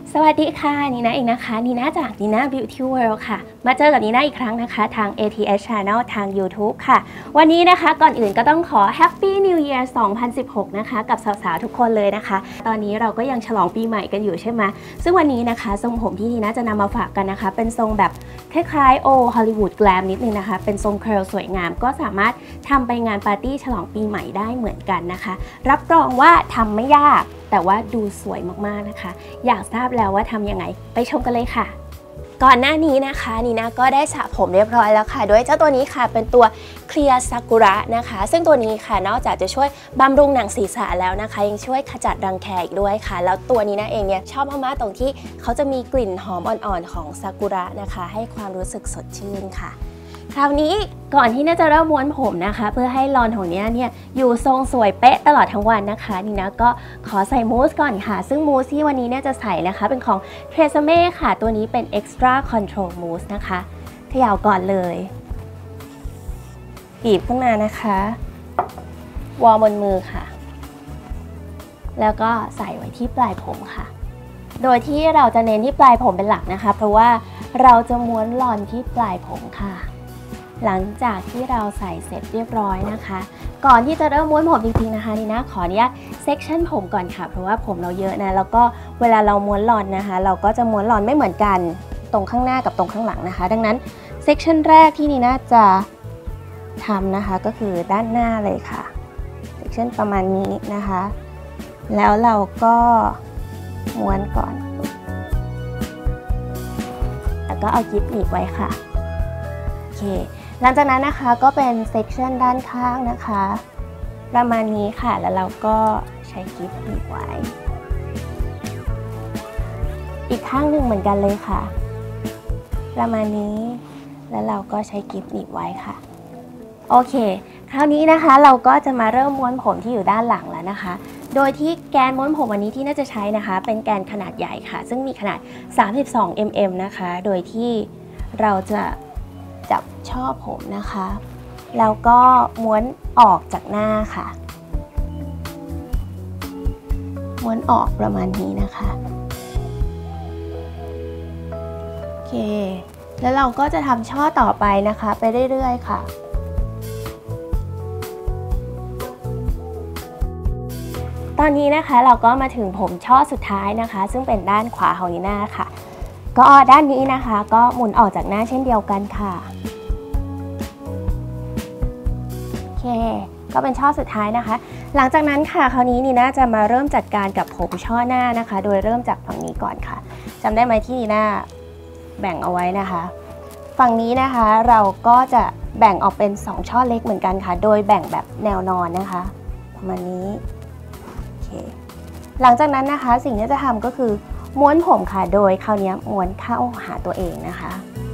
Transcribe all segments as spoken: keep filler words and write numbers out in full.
สวัสดีค่ะนีน่าเองนะคะนีน่าจากนีน่า Beauty World ค่ะมาเจอกับนีน่าอีกครั้งนะคะทาง เอ ที เอส Channel ทาง YouTube ค่ะวันนี้นะคะก่อนอื่นก็ต้องขอ Happy New Year สองพันสิบหกนะคะกับสาวๆทุกคนเลยนะคะตอนนี้เราก็ยังฉลองปีใหม่กันอยู่ใช่ไหมซึ่งวันนี้นะคะทรงผมที่นีน่าจะนำมาฝากกันนะคะเป็นทรงแบบคล้ายๆโอฮอลลีวูดแกลมนิดนึงนะคะเป็นทรงเคอร์ลสวยงามก็สามารถทำไปงานปาร์ตี้ฉลองปีใหม่ได้เหมือนกันนะคะรับรองว่าทำไม่ยากแต่ว่าดูสวยมากๆนะคะอยากทราบแล้วว่าทำยังไงไปชมกันเลยค่ะก่อนหน้านี้นะคะนีน่าก็ได้สระผมเรียบร้อยแล้วค่ะด้วยเจ้าตัวนี้ค่ะเป็นตัว Clear Sakura นะคะซึ่งตัวนี้ค่ะนอกจากจะช่วยบำรุงหนังศีรษะแล้วนะคะยังช่วยขจัดรังแคอีกด้วยค่ะแล้วตัวนี้นะเองเนี่ยชอบมากๆตรงที่เขาจะมีกลิ่นหอมอ่อนๆของซากุระนะคะให้ความรู้สึกสดชื่นค่ะคราวนี้ก่อนที่น่าจะเริ่มม้วนผมนะคะเพื่อให้ลอนของเนี้ยเนี่ยอยู่ทรงสวยเป๊ะตลอดทั้งวันนะคะนี่นะก็ขอใส่มูสก่อนค่ะซึ่งมูสที่วันนี้เนี่ยจะใส่นะคะเป็นของ Tresemme ค่ะตัวนี้เป็น Extra Control Mousse นะคะเขย่าก่อนเลยบีบขึ้นมานะคะวอลบนมือค่ะแล้วก็ใส่ไว้ที่ปลายผมค่ะโดยที่เราจะเน้นที่ปลายผมเป็นหลักนะคะเพราะว่าเราจะม้วนลอนที่ปลายผมค่ะหลังจากที่เราใส่เสร็จเรียบร้อยนะคะก่อนที่จะเริ่มม้วนผมจริงๆนะคะนี่นะขออนุญาตเซกชันผมก่อนค่ะเพราะว่าผมเราเยอะนะแล้วก็เวลาเราม้วนลอนนะคะเราก็จะม้วนลอนไม่เหมือนกันตรงข้างหน้ากับตรงข้างหลังนะคะดังนั้นเซกชันแรกที่นี่น่าจะทำนะคะก็คือด้านหน้าเลยค่ะเซกชันประมาณนี้นะคะแล้วเราก็ม้วนก่อนแล้วก็เอากิ๊บหนีบไว้ค่ะโอเคหลังจากนั้นนะคะก็เป็นเซกชันด้านข้างนะคะประมาณนี้ค่ะแล้วเราก็ใช้กิ๊บหนีบไว้อีกข้างหนึ่งเหมือนกันเลยค่ะประมาณนี้แล้วเราก็ใช้กิ๊บหนีบไว้ค่ะโอเคคราวนี้นะคะเราก็จะมาเริ่มม้วนผมที่อยู่ด้านหลังแล้วนะคะโดยที่แกนม้วนผมวันนี้ที่น่าจะใช้นะคะเป็นแกนขนาดใหญ่ค่ะซึ่งมีขนาดสามสิบสองมิลลิเมตรนะคะโดยที่เราจะจับช่อผมนะคะแล้วก็ม้วนออกจากหน้าค่ะม้วนออกประมาณนี้นะคะโอเคแล้วเราก็จะทำช่อต่อไปนะคะไปเรื่อยๆค่ะตอนนี้นะคะเราก็มาถึงผมช่อสุดท้ายนะคะซึ่งเป็นด้านขวาของนีน่าค่ะก็ด้านนี้นะคะก็หมุนออกจากหน้าเช่นเดียวกันค่ะโอเคก็เป็นช่อสุดท้ายนะคะหลังจากนั้นค่ะคราวนี้นีน่าจะมาเริ่มจัดการกับผมช่อหน้านะคะโดยเริ่มจากฝั่งนี้ก่อนค่ะจำได้ไหมที่นีน่าแบ่งเอาไว้นะคะฝั่งนี้นะคะเราก็จะแบ่งออกเป็นสองช่อเล็กเหมือนกันค่ะโดยแบ่งแบบแนวนอนนะคะประมาณนี้หลังจากนั้นนะคะสิ่งที่จะทำก็คือม้วนผมค่ะโดยคราวนี้ม้วนเข้าหาตัวเองนะคะ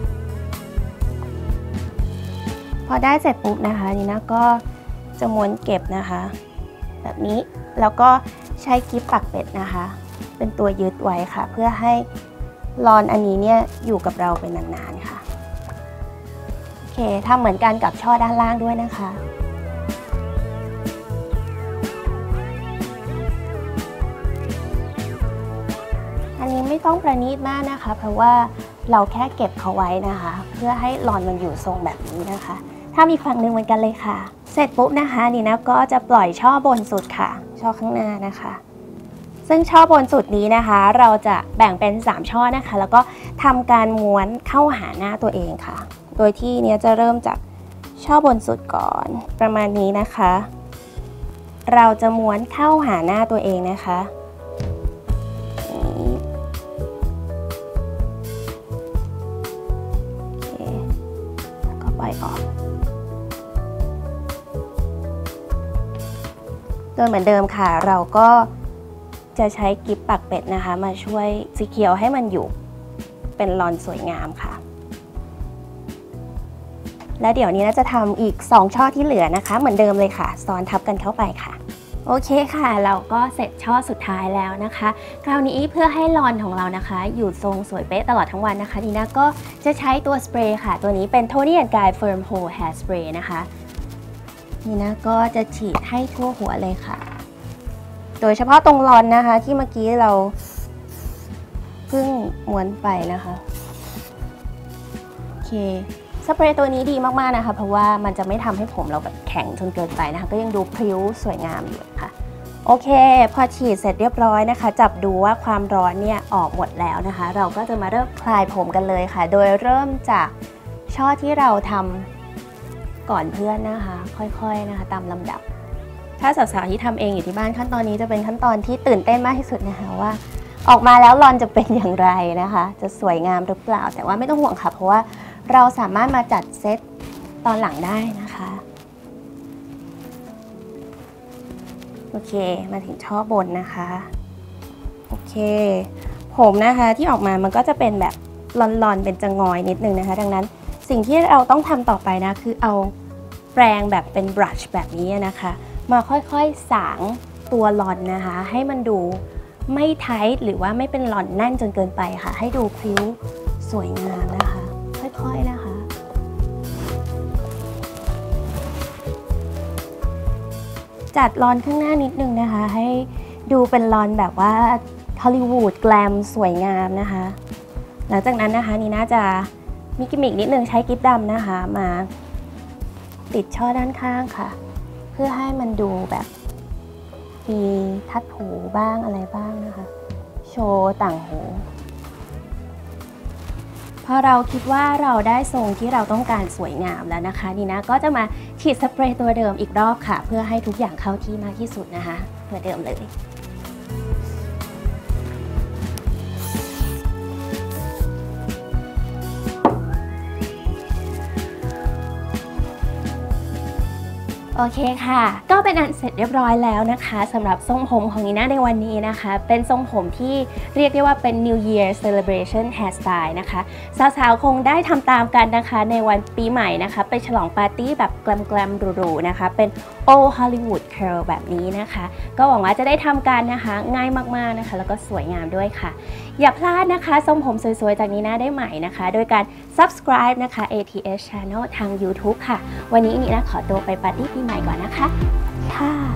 พอได้เสร็จปุ๊บนะคะนี่นะก็จะม้วนเก็บนะคะแบบนี้แล้วก็ใช้กิ๊บปักเป็ดนะคะเป็นตัวยึดไว้ค่ะเพื่อให้ลอนอันนี้เนี่ยอยู่กับเราเป็นนานๆค่ะโอเคทำเหมือนกันกับช่อด้านล่างด้วยนะคะอันนี้ไม่ต้องประณีตมากนะคะเพราะว่าเราแค่เก็บเขาไว้นะคะเพื่อให้ลอนมันอยู่ทรงแบบนี้นะคะถ้ามีฝั่งหนึ่งเหมือนกันเลยค่ะเสร็จปุ๊บนะคะนี่นะก็จะปล่อยช่อบนสุดค่ะช่อข้างหน้านะคะซึ่งช่อบนสุดนี้นะคะเราจะแบ่งเป็นสามช่อนะคะแล้วก็ทำการม้วนเข้าหาหน้าตัวเองค่ะโดยที่เนี้ยจะเริ่มจากช่อบนสุดก่อนประมาณนี้นะคะเราจะม้วนเข้าหาหน้าตัวเองนะคะออกโดยเหมือนเดิมค่ะเราก็จะใช้กิ๊บปักเป็ดนะคะมาช่วยสีเขียวให้มันอยู่เป็นลอนสวยงามค่ะและเดี๋ยวนี้เราจะทำอีกสองช่อที่เหลือนะคะเหมือนเดิมเลยค่ะซ้อนทับกันเข้าไปค่ะโอเคค่ะเราก็เสร็จช่อสุดท้ายแล้วนะคะคราวนี้เพื่อให้ลอนของเรานะคะอยู่ทรงสวยเป๊ะตลอดทั้งวันนะคะนีน่าก็จะใช้ตัวสเปรย์ค่ะตัวนี้เป็น Toni and Guy Firm Hold Hair Spray นะคะนีน่าก็จะฉีดให้ทั่วหัวเลยค่ะโดยเฉพาะตรงลอนนะคะที่เมื่อกี้เราพิ่งม้วนไปนะคะโอเคสเปรย์ตัวนี้ดีมากๆนะคะเพราะว่ามันจะไม่ทำให้ผมเราแบบแข็งจนเกินไปนะคะก็ยังดูพริ้วสวยงามอยู่ค่ะโอเคพอฉีดเสร็จเรียบร้อยนะคะจับดูว่าความร้อนเนี่ยออกหมดแล้วนะคะเราก็จะมาเริ่มคลายผมกันเลยค่ะโดยเริ่มจากช่อที่เราทำก่อนเพื่อนนะคะค่อยๆนะคะตามลำดับถ้าสาวๆที่ทำเองอยู่ที่บ้านขั้นตอนนี้จะเป็นขั้นตอนที่ตื่นเต้นมากที่สุดนะคะว่าออกมาแล้วลอนจะเป็นอย่างไรนะคะจะสวยงามหรือเปล่าแต่ว่าไม่ต้องห่วงค่ะเพราะว่าเราสามารถมาจัดเซตตอนหลังได้นะคะโอเคมาถึงช่อบนนะคะโอเคผมนะคะที่ออกมามันก็จะเป็นแบบลอนๆเป็นจะงอยนิดนึงนะคะดังนั้นสิ่งที่เราต้องทำต่อไปนะคือเอาแปรงแบบเป็นบรัชแบบนี้นะคะมาค่อยๆสางตัวลอนนะคะให้มันดูไม่ไทท์หรือว่าไม่เป็นลอนแน่นจนเกินไปค่ะให้ดูพริ้วสวยงามนะคะค่อยๆนะคะจัดลอนข้างหน้านิดนึงนะคะให้ดูเป็นลอนแบบว่าฮอลลีวูดแกลมสวยงามนะคะหลังจากนั้นนะคะนี่น่าจะมีกิมมิกนิดนึงใช้กิ๊บดำนะคะมาติดช่อด้านข้างค่ะเพื่อให้มันดูแบบมีทัดหูบ้างอะไรบ้างนะคะโชว์ต่างหูพอเราคิดว่าเราได้ทรงที่เราต้องการสวยงามแล้วนะคะนี่นะก็จะมาฉีดสเปรย์ตัวเดิมอีกรอบค่ะเพื่อให้ทุกอย่างเข้าที่มากที่สุดนะคะเหมือนเดิมเลยโอเคค่ะก็เป็นอันเสร็จเรียบร้อยแล้วนะคะสำหรับทรงผมของนีน่าในวันนี้นะคะเป็นทรงผมที่เรียกได้ว่าเป็น New Year Celebration Hairstyle นะคะสาวๆคงได้ทำตามกันนะคะในวันปีใหม่นะคะไปฉลองปาร์ตี้แบบแกลมๆหรูๆนะคะเป็น Old Hollywood Curl แบบนี้นะคะก็หวังว่าจะได้ทำกันนะคะง่ายมากๆนะคะแล้วก็สวยงามด้วยค่ะอย่าพลาดนะคะทรงผมสวยๆจากนีน่าได้ใหม่นะคะโดยการ Subscribe นะคะ เอ ที เอส Channel ทาง YouTube ค่ะวันนี้นีน่าขอตัวไปปาร์ตี้ปีใหม่ก่อนนะคะค่ะ